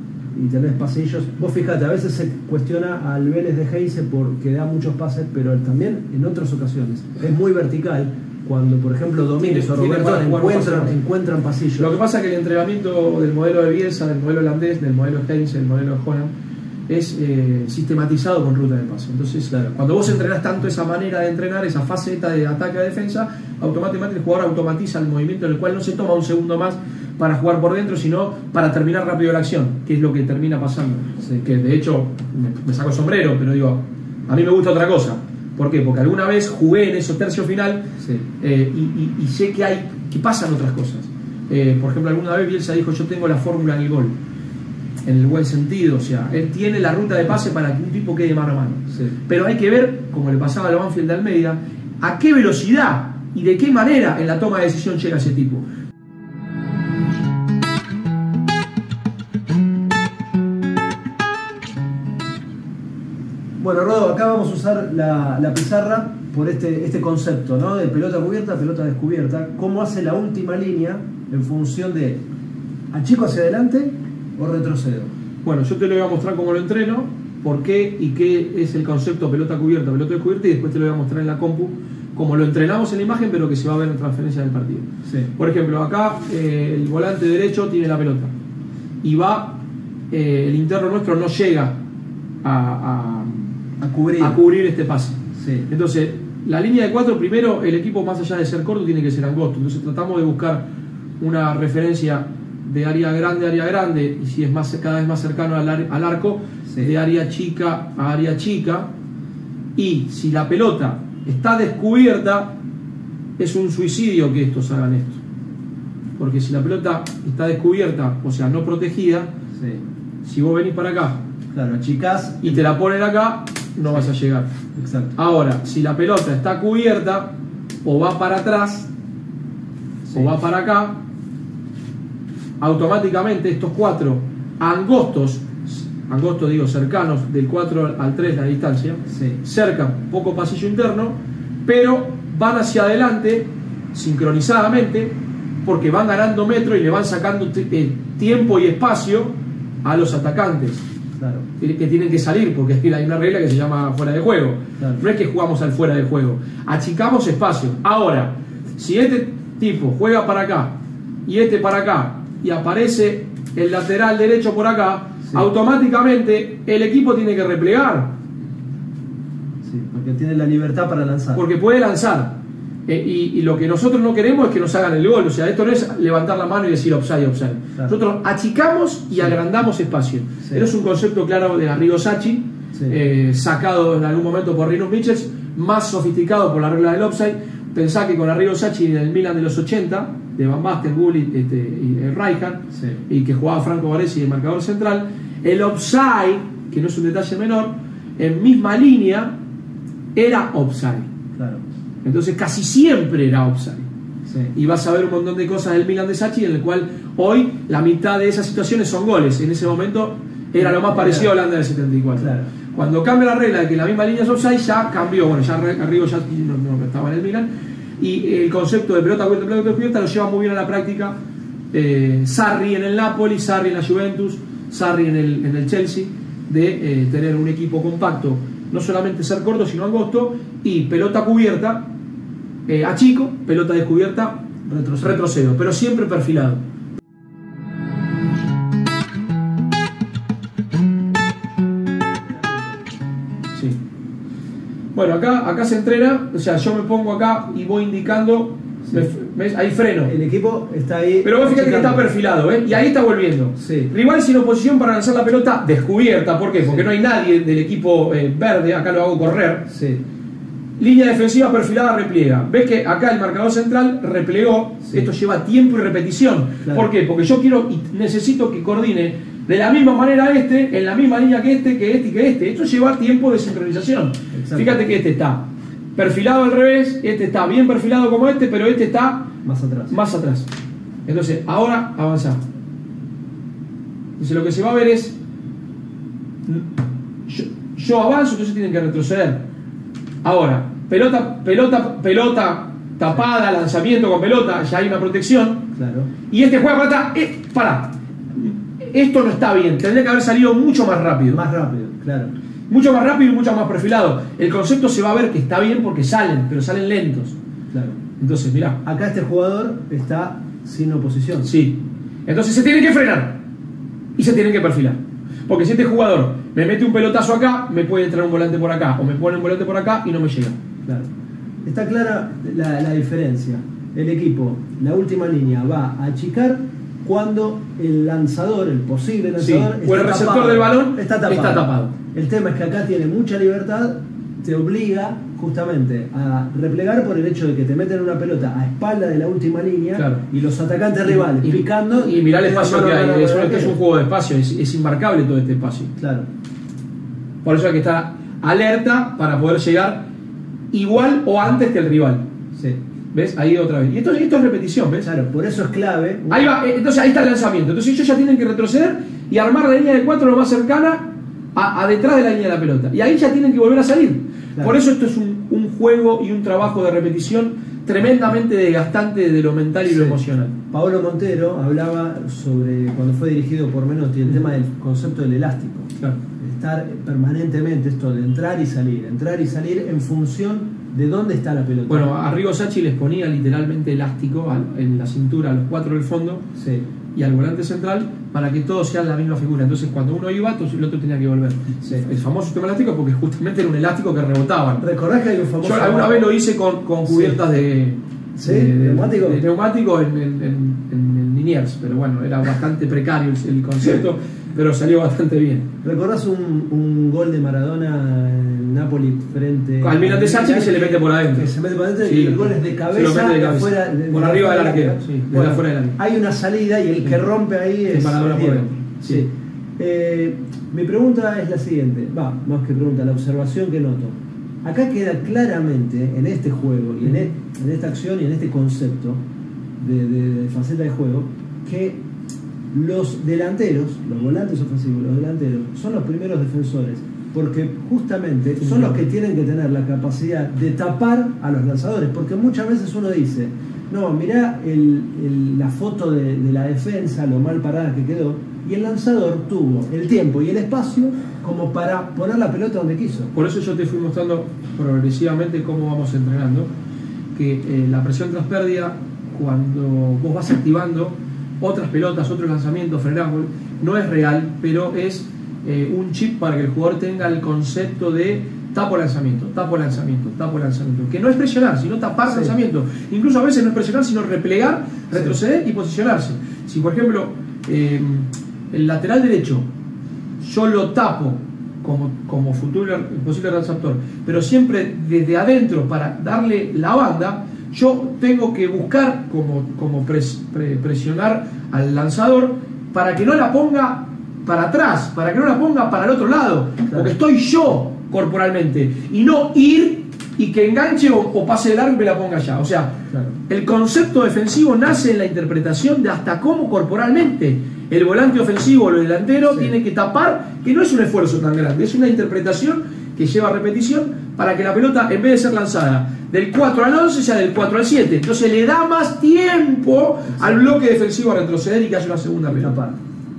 Y tenés pasillos. Vos fijate, a veces se cuestiona al Vélez de Heinze porque da muchos pases, pero también en otras ocasiones es muy vertical. Cuando, por ejemplo, Domínguez Tiene- o tiene Roberto para jugar encuentran, pases. encuentran pasillos. Lo que pasa es que el entrenamiento del modelo de Bielsa, del modelo holandés, del modelo Heinze, del modelo de Holland, es eh, sistematizado con ruta de pase. Entonces, Claro. cuando vos entrenás tanto esa manera de entrenar, esa faceta de ataque a defensa, automáticamente el jugador automatiza el movimiento en el cual no se toma un segundo más para jugar por dentro, sino para terminar rápido la acción, que es lo que termina pasando. Sí. Que de hecho, me, me saco el sombrero, pero digo, a mí me gusta otra cosa. ¿Por qué? Porque alguna vez jugué en esos tercio final Sí. eh, y, y- y sé que hay que pasan otras cosas. Eh, por ejemplo, alguna vez Bielsa dijo, yo tengo la fórmula del gol, en el buen sentido, o sea, él tiene la ruta de pase para que un tipo quede mano a mano. Sí. Pero hay que ver, como le pasaba a Banfield de Almeida, a qué velocidad y de qué manera en la toma de decisión llega ese tipo. Bueno, Rodo, acá vamos a usar la, la pizarra por este, este concepto, ¿no? De pelota cubierta, pelota descubierta. ¿Cómo hace la última línea en función de achico hacia adelante o retrocedo? Bueno, yo te lo voy a mostrar cómo lo entreno, por qué y qué es el concepto pelota cubierta, pelota descubierta, y después te lo voy a mostrar en la compu, como lo entrenamos en la imagen, pero que se va a ver en transferencia del partido. Sí. Por ejemplo, acá eh, el volante derecho tiene la pelota y va, eh, el interno nuestro no llega a, A cubrir. a, a cubrir este pase. Sí. Entonces, la línea de cuatro, primero, el equipo más allá de ser corto tiene que ser angosto. Entonces tratamos de buscar una referencia de área grande a área grande, y si es más, cada vez más cercano al, ar al arco, sí. de área chica a área chica. Y si la pelota está descubierta, es un suicidio que estos hagan esto. Porque si la pelota está descubierta, o sea, no protegida, sí. si vos venís para acá, claro, achicás y te la ponen acá, no sí. vas a llegar. Exacto. Ahora, si la pelota está cubierta, o va para atrás, sí. o va para acá, automáticamente estos cuatro angostos, angostos digo cercanos, del cuatro al tres la distancia, sí. cerca, poco pasillo interno, pero van hacia adelante sincronizadamente, porque van ganando metro y le van sacando tiempo y espacio a los atacantes, claro. que tienen que salir, porque hay una regla que se llama fuera de juego. Claro. No es que jugamos al fuera de juego, achicamos espacio. Ahora, si este tipo juega para acá y este para acá y aparece el lateral derecho por acá, sí. automáticamente el equipo tiene que replegar. Sí, porque tiene la libertad para lanzar. Porque puede lanzar. Eh, y, y lo que nosotros no queremos es que nos hagan el gol. O sea, esto no es levantar la mano y decir offside, offside. Claro. Nosotros achicamos y sí. agrandamos espacio. Sí. Eso es un concepto claro de Arrigo Sacchi, sí. eh, sacado en algún momento por Rinus Michels, más sofisticado por la regla del offside. Pensá que con Arrigo Sacchi en el Milan de los ochenta, de Van Basten, Gullit este, y eh, Rijkaard, sí. y que jugaba Franco Baresi, el marcador central, el offside, que no es un detalle menor, en misma línea era offside. Claro. Entonces casi siempre era offside. Sí. Y vas a ver un montón de cosas del Milan de Sacchi, en el cual hoy la mitad de esas situaciones son goles. En ese momento era lo más parecido a Holanda del setenta y cuatro. Claro. Cuando cambia la regla de que la misma línea es offside, ya cambió. Bueno, ya Arrigo ya no, no estaba en el Milan. Y el concepto de pelota cubierta, pelota cubierta lo lleva muy bien a la práctica eh, Sarri en el Napoli, Sarri en la Juventus, Sarri en el, en el Chelsea, de eh, tener un equipo compacto, no solamente ser corto sino angosto, y pelota cubierta eh, a chico, pelota descubierta retrocedo. retrocedo, pero siempre perfilado. Sí. Bueno, acá, acá se entrena, o sea, yo me pongo acá y voy indicando, sí. me, me, ahí freno. El equipo está ahí. Pero vos fíjate que está perfilado, ¿eh? Y ahí está volviendo. Sí. Rival sin oposición para lanzar la pelota descubierta. ¿Por qué? Porque sí. no hay nadie del equipo eh, verde, acá lo hago correr. Sí. Línea defensiva perfilada, repliega. ¿Ves que acá el marcador central replegó? Sí. Esto lleva tiempo y repetición. Claro. ¿Por qué? Porque yo quiero y necesito que coordine de la misma manera este, en la misma línea que este, que este y que este. Esto lleva tiempo de sincronización. Exacto. Fíjate que este está perfilado al revés, este está bien perfilado como este, pero este está más atrás. Más atrás. Entonces, ahora avanza. Entonces lo que se va a ver es, yo, yo avanzo, entonces tienen que retroceder. Ahora, pelota, pelota, pelota tapada, lanzamiento con pelota, ya hay una protección. Claro. Y este juega para atrás. Eh, pará. Esto no está bien. Tendría que haber salido mucho más rápido. Más rápido, claro. Mucho más rápido y mucho más perfilado. El concepto se va a ver que está bien porque salen, pero salen lentos. Claro. Entonces, mirá. Acá este jugador está sin oposición. Sí. Entonces se tiene que frenar. Y se tienen que perfilar. Porque si este jugador me mete un pelotazo acá, me puede entrar un volante por acá. O me pone un volante por acá y no me llega. Claro. Está clara la, la diferencia. El equipo, la última línea, va a achicar cuando el lanzador, el posible lanzador, sí. o el receptor tapado, del balón está tapado. está tapado. El tema es que acá tiene mucha libertad, te obliga justamente a replegar por el hecho de que te meten una pelota a espalda de la última línea, claro. y los atacantes rivales y, picando. Y mirá el espacio que hay, es, es un juego de espacio, es, es imbarcable todo este espacio. Claro. Por eso hay que estar alerta para poder llegar igual o antes que el rival. Sí. ¿Ves? Ahí otra vez. Y esto, esto es repetición, ¿ves? Claro, por eso es clave. Ahí va, entonces ahí está el lanzamiento. Entonces ellos ya tienen que retroceder y armar la línea de cuatro lo más cercana a, a detrás de la línea de la pelota. Y ahí ya tienen que volver a salir. Claro. Por eso esto es un, un juego y un trabajo de repetición tremendamente desgastante de lo mental y sí. lo emocional. Paolo Montero hablaba sobre, cuando fue dirigido por Menotti, el tema del concepto del elástico. Claro. estar permanentemente esto de entrar y salir, entrar y salir en función de dónde está la pelota. Bueno, a Arrigo Sacchi les ponía literalmente elástico al, en la cintura a los cuatro del fondo, sí, y al volante central para que todos sean la misma figura. Entonces cuando uno iba, el otro tenía que volver. Sí. El famoso sistema elástico, porque justamente era un elástico que rebotaban. ¿Recordás que hay un famoso... Yo alguna vez lo hice con, con cubiertas sí. de, ¿Sí? de, de neumático, de neumático en, en, en, en Liniers, pero bueno, era bastante precario el, el concepto, pero salió bastante bien. ¿Recordás un, un gol de Maradona en Napoli frente al Milan de Sacchi, que se le mete por adentro? Que se mete por adentro sí, y el gol es de cabeza, se lo mete de cabeza. Afuera, de, por de arriba del arquero. arquero, sí, bueno, afuera del arquero. Hay una salida y el que rompe ahí es, es Maradona por dentro. Sí. Sí. Eh, mi pregunta es la siguiente, va, más que pregunta, la observación que noto. Acá queda claramente en este juego y en, e, en esta acción y en este concepto de, de, de faceta de juego que los delanteros, los volantes ofensivos, los delanteros son los primeros defensores, porque justamente son los que tienen que tener la capacidad de tapar a los lanzadores, porque muchas veces uno dice, no, mirá el, el, la foto de, de la defensa, lo mal parada que quedó, y el lanzador tuvo el tiempo y el espacio como para poner la pelota donde quiso. Por eso yo te fui mostrando progresivamente cómo vamos entrenando, que eh, la presión tras pérdida, cuando vos vas activando otras pelotas, otros lanzamientos, frenamos, no es real, pero es eh, un chip para que el jugador tenga el concepto de tapo lanzamiento, tapo lanzamiento, tapo lanzamiento, que no es presionar, sino tapar sí. lanzamiento. Incluso a veces no es presionar, sino replegar, retroceder sí. y posicionarse. Si por ejemplo eh, el lateral derecho yo lo tapo como, como futuro posible receptor, pero siempre desde adentro para darle la banda, yo tengo que buscar como, como pres, pre, presionar al lanzador para que no la ponga para atrás, para que no la ponga para el otro lado, claro. porque estoy yo corporalmente, y no ir y que enganche o, o pase de largo y me la ponga allá. O sea, claro. el concepto defensivo nace en la interpretación de hasta cómo corporalmente el volante ofensivo o el delantero sí. tiene que tapar, que no es un esfuerzo tan grande, es una interpretación que lleva repetición para que la pelota, en vez de ser lanzada del cuatro al once, sea del cuatro al siete. Entonces le da más tiempo sí. al bloque defensivo a retroceder y que haya una segunda pelota.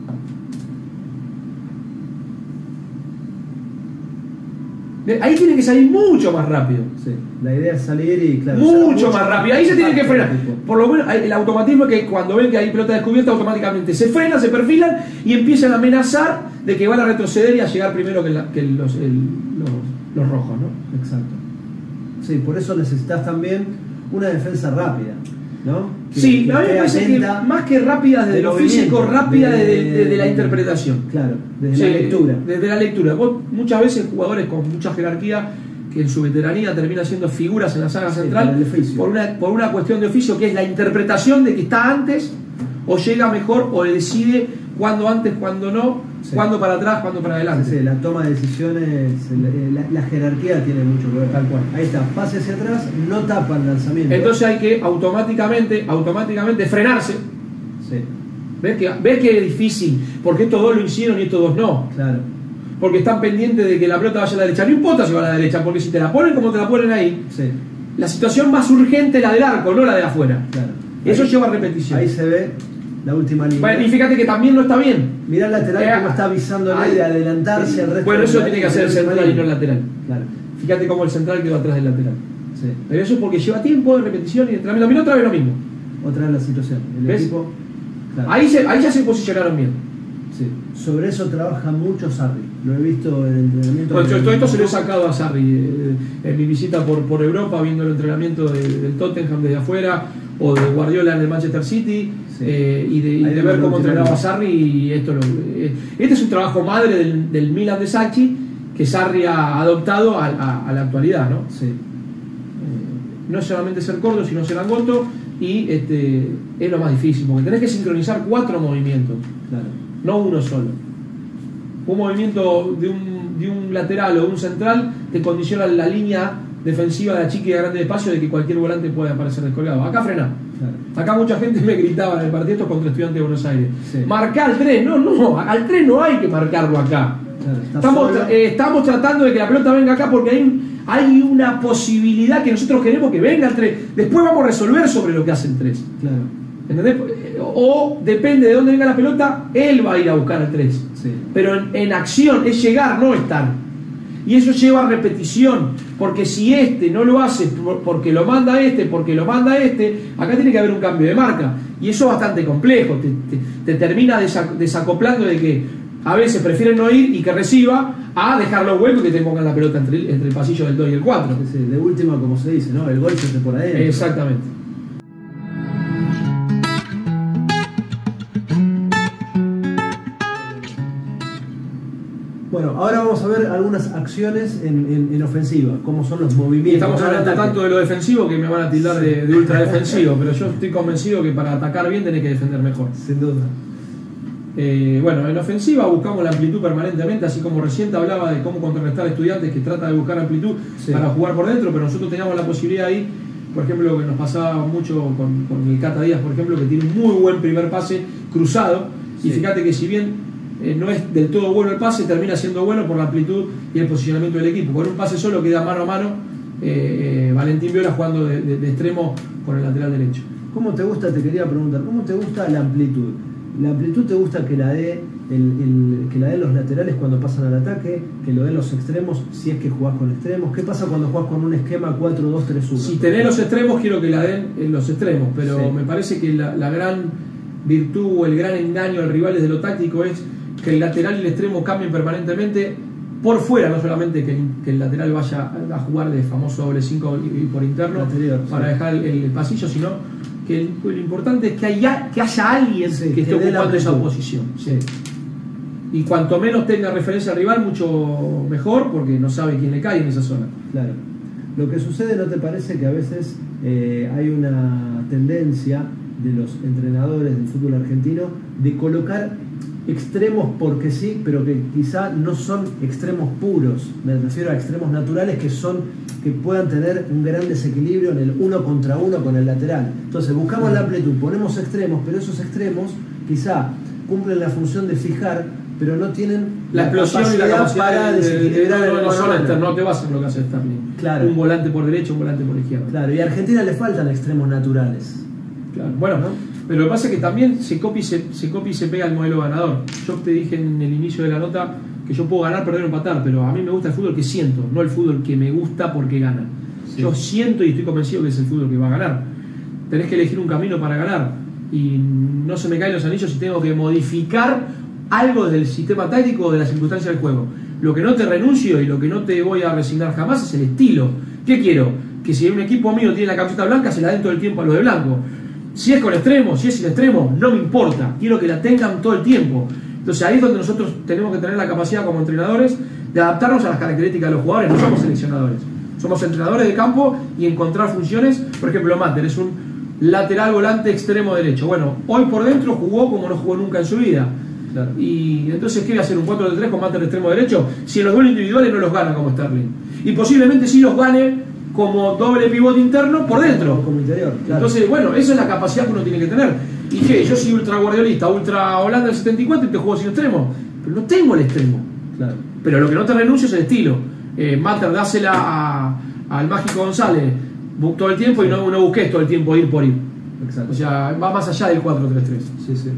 Ahí tiene que salir mucho más rápido. Sí, la idea es salir y claro, mucho, mucho más rápido. Ahí se tiene que frenar. Por lo menos el automatismo es que cuando ven que hay pelota descubierta, automáticamente se frenan, se perfilan y empiezan a amenazar de que van a retroceder y a llegar primero que, la, que los, el, los, los rojos, ¿no? Exacto. Sí, por eso necesitas también una defensa rápida, ¿no? Que, sí, que a mí me parece que más que rápida desde de lo físico, rápida desde de, de, de la interpretación. Claro, desde sí, la lectura. Desde la lectura. Vos, muchas veces jugadores con mucha jerarquía que en su veteranía terminan siendo figuras en la saga sí, central por una, por una cuestión de oficio que es la interpretación de que está antes o llega mejor o decide cuándo antes, cuándo no, sí. cuándo para atrás, cuándo para adelante. Sí, sí, la toma de decisiones, la, la, la jerarquía tiene mucho que ver. Tal cual. Ahí está, pase hacia atrás, no tapa el lanzamiento. Entonces hay que automáticamente, automáticamente frenarse. Sí. ¿Ves que, ves que es difícil? Porque estos dos lo hicieron y estos dos no. Claro. Porque están pendientes de que la pelota vaya a la derecha. No importa si va a la derecha, porque si te la ponen como te la ponen ahí, sí. la situación más urgente es la del arco, no la de afuera. Claro. Eso ahí, lleva repetición. Ahí se ve la última línea. Bueno, y fíjate que también no está bien. Mirá el lateral eh, como está avisándole ay, de adelantarse sí. al resto. Bueno, eso tiene que hacer el central y no el lateral. Claro. Fíjate cómo el central quedó atrás del lateral. Sí. Pero eso es porque lleva tiempo de repetición y de entrenamiento. Mira otra vez lo mismo. Otra vez la situación. El ¿ves? Equipo, claro. ahí, se, ahí ya se posicionaron bien. Sí. Sobre eso trabaja mucho Sarri. Lo he visto en el entrenamiento. Bueno, todo esto se lo he sacado a Sarri eh, en mi visita por, por Europa, viendo el entrenamiento de, del Tottenham desde afuera o de Guardiola en el Manchester City. Sí. Eh, y de, y de ver cómo entrenaba Sarri y esto lo, eh, este es un trabajo madre del, del Milan de Sacchi que Sarri ha adoptado a, a, a la actualidad, ¿no? Sí. Eh, no es solamente ser corto, sino ser angosto y este, es lo más difícil porque tenés que sincronizar cuatro movimientos, claro. no uno solo. Un movimiento de un, de un lateral o de un central te condiciona la línea defensiva de la chica y de grande espacio de que cualquier volante puede aparecer descolgado. Acá frena. Claro. Acá mucha gente me gritaba en el partido esto contra Estudiantes de Buenos Aires. Sí. Marcá al tres. No, no, al tres no hay que marcarlo acá. Claro, estamos, eh, estamos tratando de que la pelota venga acá porque hay, hay una posibilidad que nosotros queremos que venga al tres. Después vamos a resolver sobre lo que hace el tres. Claro. ¿Entendés? O depende de dónde venga la pelota, él va a ir a buscar el tres. Sí. Pero en, en acción es llegar, no estar. Y eso lleva a repetición, porque si este no lo hace porque lo manda este, porque lo manda este, acá tiene que haber un cambio de marca. Y eso es bastante complejo, te, te, te termina desacoplando de que a veces prefieren no ir y que reciba a dejarlo hueco y que te pongan la pelota entre, entre el pasillo del dos y el cuatro. Sí, de última, como se dice, ¿no? El gol se hace por adentro. Exactamente. Bueno, ahora vamos a ver algunas acciones en, en, en ofensiva, cómo son los movimientos. Y estamos hablando tanto de lo defensivo que me van a tildar de, de ultra defensivo, pero yo estoy convencido que para atacar bien tenés que defender mejor. Sin duda. Eh, bueno, en ofensiva buscamos la amplitud permanentemente, así como recién te hablaba de cómo contrarrestar a Estudiantes que trata de buscar amplitud sí. para jugar por dentro, pero nosotros teníamos la posibilidad ahí, por ejemplo, lo que nos pasaba mucho con, con el Cata Díaz, por ejemplo, que tiene un muy buen primer pase cruzado, sí. y fíjate que si bien eh, no es del todo bueno el pase, termina siendo bueno por la amplitud y el posicionamiento del equipo. Con un pase solo queda mano a mano eh, eh, Valentín Viola jugando de, de, de extremo con el lateral derecho. ¿Cómo te gusta, te quería preguntar, cómo te gusta la amplitud? ¿La amplitud te gusta que la dé el, el, que la den los laterales cuando pasan al ataque, que lo den los extremos si es que jugás con extremos? ¿Qué pasa cuando jugás con un esquema cuatro dos tres uno? Si tenés los extremos, quiero que la den en los extremos, pero sí. me parece que la, la gran virtud o el gran engaño al rival desde lo táctico es que el lateral y el extremo cambien permanentemente por fuera, no solamente que el, que el lateral vaya a jugar de famoso doble cinco y, y por interno anterior, para sí. dejar el, el pasillo, sino que el, lo importante es que haya, que haya alguien sí, que, que esté ocupando esa posición. Sí. Y cuanto menos tenga referencia al rival, mucho mejor, porque no sabe quién le cae en esa zona. Claro. Lo que sucede, ¿no te parece que a veces eh, hay una tendencia de los entrenadores del fútbol argentino de colocar extremos porque sí, pero que quizá no son extremos puros? Me refiero a extremos naturales que son que puedan tener un gran desequilibrio en el uno contra uno con el lateral. Entonces buscamos la amplitud, ponemos extremos, pero esos extremos quizá cumplen la función de fijar, pero no tienen la, la explosión y la capacidad para de, desequilibrar. De, de, no, no, no, el no, no te vas a hacer lo que hace Sterling. Claro. Un volante por derecha, un volante por izquierda. Claro, y a Argentina le faltan extremos naturales. Claro. Bueno, ¿no? Pero lo que pasa es que también se copia y se, se, copia y se pega el modelo ganador. Yo te dije en el inicio de la nota que yo puedo ganar, perder o empatar, pero a mí me gusta el fútbol que siento, no el fútbol que me gusta porque gana. Sí. Yo siento y estoy convencido que es el fútbol que va a ganar. Tenés que elegir un camino para ganar y no se me caen los anillos si tengo que modificar algo del sistema táctico o de las circunstancias del juego. Lo que no te renuncio y lo que no te voy a resignar jamás es el estilo. ¿Qué quiero? Que si un equipo mío tiene la camiseta blanca, se la den todo el tiempo a los de blanco. Si es con extremo, si es sin extremo, no me importa. Quiero que la tengan todo el tiempo. Entonces ahí es donde nosotros tenemos que tener la capacidad como entrenadores de adaptarnos a las características de los jugadores. No somos seleccionadores, somos entrenadores de campo y encontrar funciones. Por ejemplo, Mater es un lateral volante extremo derecho. Bueno, hoy por dentro jugó como no jugó nunca en su vida. Claro. Y entonces, ¿qué voy a hacer? ¿Un cuatro de tres con Mater de extremo derecho? Si en los duelos individuales no los gana como Sterling. Y posiblemente sí los gane como doble pivote interno por dentro. Como interior, claro. Entonces, bueno, esa es la capacidad que uno tiene que tener. ¿Y qué? Yo soy ultra guardiolista, ultra Holanda del setenta y cuatro y te juego sin extremo. Pero no tengo el extremo. Claro. Pero lo que no te renuncio es el estilo. Eh, Mater, dásela a, al Mágico González todo el tiempo y no, no busques todo el tiempo ir por ir. Exacto. O sea, va más allá del cuatro tres tres. Sí, sí.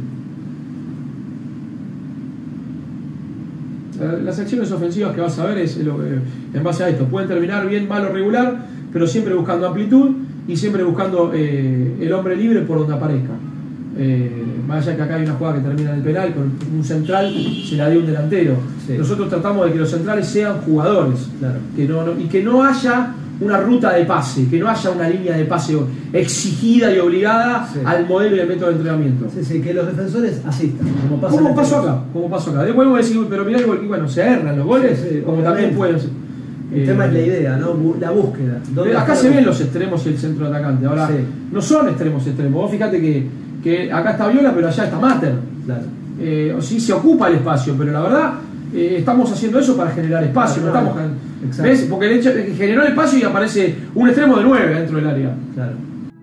Las acciones ofensivas que vas a ver es lo que, en base a esto, pueden terminar bien, mal o regular, pero siempre buscando amplitud y siempre buscando eh, el hombre libre por donde aparezca. Eh, más allá que acá hay una jugada que termina en el penal con un central, se la dio un delantero. Sí. Nosotros tratamos de que los centrales sean jugadores, claro. que no, no, y que no haya una ruta de pase, que no haya una línea de pase exigida y obligada sí. al modelo y al método de entrenamiento. Sí, sí, que los defensores asistan. Como pasa ¿Cómo pasó acá? ¿Cómo pasó acá? Después vamos a decir, pero mirá, y bueno, se erran los goles, sí, sí, como también pueden ser. El eh, tema es la idea, ¿no? La búsqueda. Acá se ven los extremos y el centro de atacante. Ahora, sí. no son extremos extremos. Vos fíjate que, que acá está Viola, pero allá está Mater. Claro. Eh, sí se ocupa el espacio, pero la verdad eh, estamos haciendo eso para generar espacio. No, no estamos, ¿ves? Porque el hecho, generó el espacio y aparece un extremo de nueve dentro del área. Claro.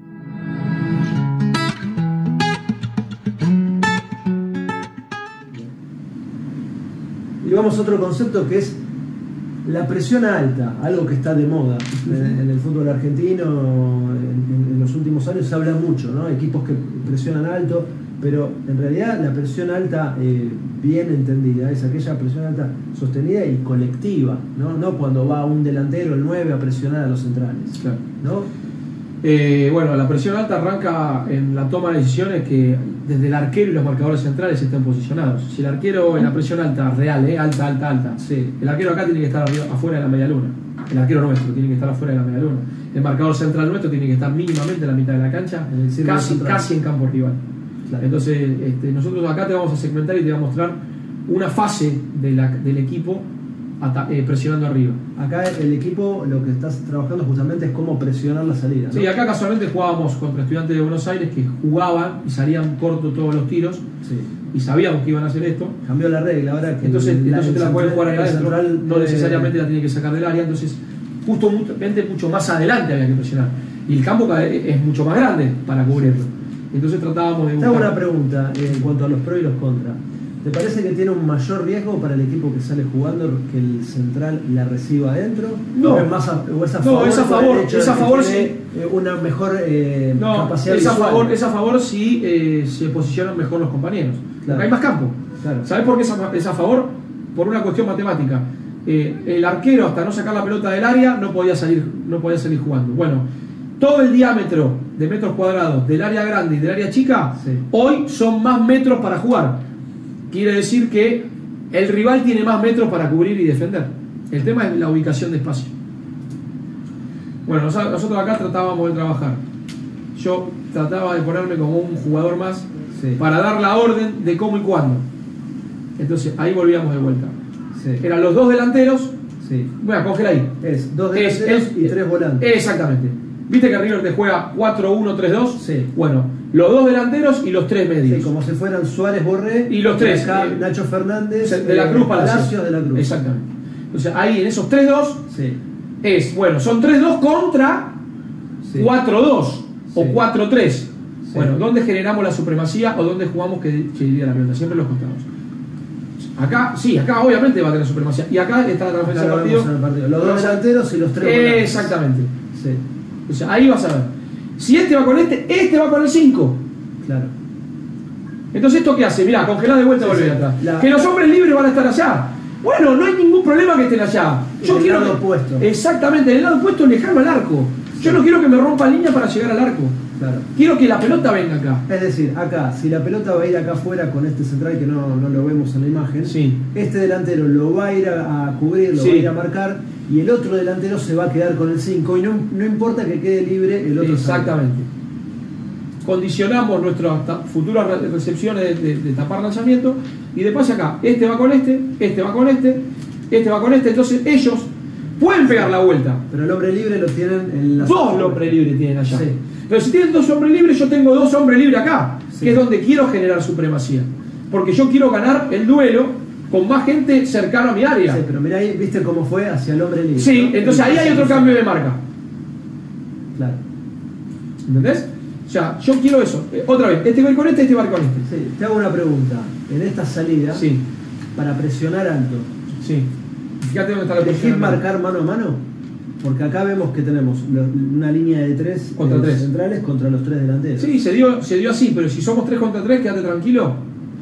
Y vamos a otro concepto que es la presión alta, algo que está de moda en, en el fútbol argentino en, en los los últimos años se habla mucho, ¿no? Equipos que presionan alto, pero en realidad la presión alta eh, bien entendida es aquella presión alta sostenida y colectiva, ¿no? No cuando va un delantero, el nueve, a presionar a los centrales, Claro. ¿no? Eh, bueno, la presión alta arranca en la toma de decisiones que desde el arquero y los marcadores centrales estén posicionados. Si el arquero en la presión alta, real, ¿eh? alta, alta, alta, Sí. el arquero acá tiene que estar arriba, afuera de la media luna. El arquero nuestro tiene que estar afuera de la media luna. El marcador central nuestro tiene que estar mínimamente en la mitad de la cancha, En el círculo casi, central. casi en campo rival. Claro. Entonces, este, nosotros acá te vamos a segmentar y te vamos a mostrar una fase de la, del equipo ata- eh, presionando arriba. Acá el equipo lo que estás trabajando justamente es cómo presionar la salida, ¿no? Sí, acá casualmente jugábamos contra Estudiantes de Buenos Aires que jugaban y salían cortos todos los tiros Sí. y sabíamos que iban a hacer esto. Cambió la regla ahora que Entonces, el- entonces el te la pueden jugar acá el adentro, central no debe- necesariamente la tiene que sacar del área, entonces justamente mucho más adelante había que presionar. Y el campo cada vez es mucho más grande para cubrirlo. Entonces tratábamos de Te hago buscar- una pregunta eh, en cuanto a los pros y los contras. ¿Te parece que tiene un mayor riesgo para el equipo que sale jugando que el central la reciba adentro? No. ¿O es, más a, o es a No, favor? es a por favor, el hecho es de a que favor, tiene, sí. eh, una mejor eh, No, capacidad es a, visual? favor, es a favor si eh, se posicionan mejor los compañeros. Claro. Porque hay más campo. Claro. ¿Sabes por qué es a, es a favor? Por una cuestión matemática. Eh, el arquero, hasta no sacar la pelota del área, no podía salir, no podía salir jugando. Bueno, todo el diámetro de metros cuadrados del área grande y del área chica, Sí. hoy son más metros para jugar. Quiere decir que el rival tiene más metros para cubrir y defender. El tema es la ubicación de espacio. Bueno, nos- nosotros acá tratábamos de trabajar. Yo trataba de ponerme como un jugador más Sí. para dar la orden de cómo y cuándo. Entonces ahí volvíamos de vuelta. Sí. Eran los dos delanteros. Sí. Bueno, congela ahí. Es dos Es- delanteros es- y tres volantes. Exactamente. ¿Viste que River te juega cuatro uno tres dos? Sí. Bueno, los dos delanteros y los tres medios. Sí, como si fueran Suárez, Borré Y los tres, acá eh, Nacho Fernández, de la Cruz eh, Palacios. Palacios de la Cruz. Exactamente. Entonces ahí en esos tres dos Sí. es, bueno, son tres dos contra Sí. cuatro dos o Sí. cuatro tres. Sí. Bueno, ¿dónde generamos la supremacía o dónde jugamos que, que divida la pelota? Siempre los costados. Acá, sí, acá obviamente va a tener supremacía. Y acá está la transferencia Acá del lo vemos partido. en el partido. Los dos delanteros y los tres volantes. Exactamente. Sí, O sea, ahí vas a ver. Si este va con este, este va con el cinco. claro. Entonces, ¿esto qué hace? Mirá, congelá de vuelta y Sí, volver sí. atrás. La- Que los hombres libres van a estar allá. Bueno, no hay ningún problema que estén allá. Yo En el quiero lado que- opuesto. Exactamente, en el lado opuesto lejano al arco. Yo no quiero que me rompa línea para llegar al arco. Claro. Quiero que la pelota venga acá. Es decir, acá, si la pelota va a ir acá afuera con este central que no, no lo vemos en la imagen, Sí. este delantero lo va a ir a, a cubrir, lo Sí. va a ir a marcar y el otro delantero se va a quedar con el cinco y no, no importa que quede libre el otro. Exactamente. Condicionamos nuestras ta- futuras re- recepciones de, de- de tapar lanzamiento y después acá, este va con este, este va con este, este va con este, entonces ellos pueden pegar la vuelta. Pero el hombre libre lo tienen en la Dos hombres libres tienen allá. Sí. Pero si tienen dos hombres libres, yo tengo dos hombres libres acá, Sí. que es donde quiero generar supremacía. Porque yo quiero ganar el duelo con más gente cercana a mi área. Sí, pero mira ahí, viste cómo fue hacia el hombre libre. Sí, ¿no? entonces ahí hay otro cambio de marca. Claro. ¿Entendés? O sea, yo quiero eso. Eh, Otra vez, este va a ir con este, este va a ir con este. Sí, te hago una pregunta. En esta salida, Sí, para presionar alto, sí. Fíjate dónde está la ¿elegís posición. marcar mano a mano? Porque acá vemos que tenemos lo- una línea de tres Contra eh, tres. centrales contra los tres delanteros. Sí, se dio, se dio así, pero si somos tres contra tres, quédate tranquilo.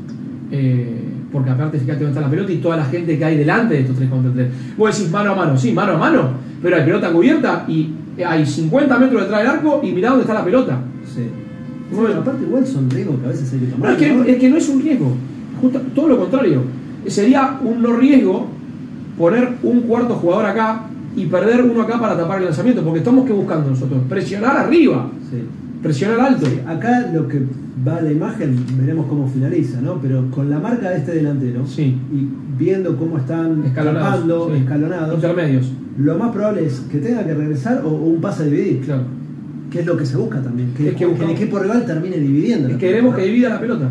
Eh, porque aparte, fíjate dónde está la pelota y toda la gente que hay delante de estos tres contra tres. Vos decís mano a mano, sí, mano a mano, pero hay pelota cubierta y hay cincuenta metros detrás del arco y mirá dónde está la pelota. Sí. Bueno, aparte igual son riesgos que a veces hay que No, tomar. es, que, ¿no? es que no es un riesgo, justo, todo lo contrario. Sería un no riesgo poner un cuarto jugador acá y perder uno acá para tapar el lanzamiento, porque estamos que buscando nosotros, presionar arriba, Sí. presionar alto. Sí, acá lo que va a la imagen, veremos cómo finaliza, ¿no? Pero con la marca de este delantero Sí. y viendo cómo están Escalonados, tapando, sí. escalonados, Intermedios, lo más probable es que tenga que regresar o, o un pase a dividir, claro. que es lo que se busca también, que, Es que que buscamos- el equipo rival termine dividiendo. Es la que queremos que pelota. divida la pelota.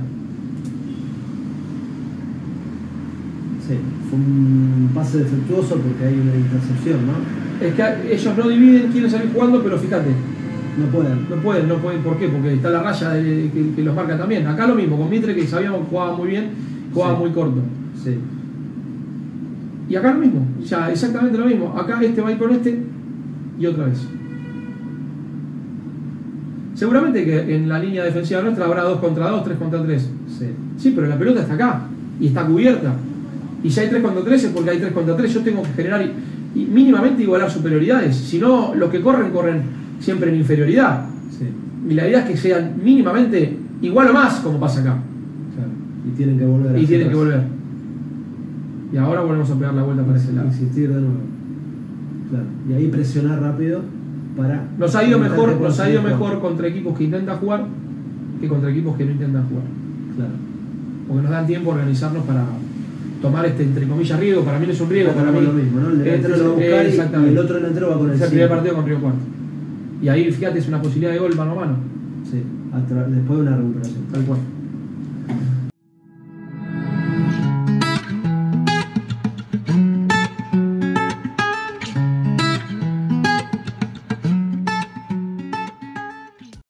Sí, fue un pase defectuoso porque hay una intercepción, ¿no? Es que ellos no dividen, quieren salir jugando, pero fíjate, No pueden. no pueden, no pueden. ¿Por qué? Porque está la raya de- que, que los marca también. Acá lo mismo, con Mitre, que sabíamos que jugaba muy bien, jugaba Sí. muy corto. Sí. Y acá lo mismo, ya exactamente lo mismo. Acá este va a ir con este y otra vez. Seguramente que en la línea defensiva nuestra habrá dos contra dos, tres contra tres. Sí. Sí, pero la pelota está acá y está cubierta. Y si hay tres contra tres es porque hay tres contra tres. Yo tengo que generar y, y mínimamente igualar superioridades. Si no, los que corren, corren siempre en inferioridad. Sí. Y la idea es que sean mínimamente igual o más, como pasa acá. Claro. Y tienen que volver a Y tienen atrás. que volver. Y ahora volvemos a pegar la vuelta para ese lado. Insistir de nuevo. Claro. Y ahí presionar rápido para. Nos ha ido intentar mejor, que nos ha ido consiga- mejor contra equipos que intentan jugar que contra equipos que no intentan jugar. Claro. Porque nos dan tiempo a organizarnos para tomar este, entre comillas, riesgo. Para mí no es un riesgo, para mí lo mismo, ¿no? El delantero es- lo va a buscar y- exactamente. y el otro delantero va con el Es el cinco. primer partido con Río Cuarto. Y ahí, fíjate, es una posibilidad de gol mano a mano. Sí, a tra- después de una recuperación. Tal cual.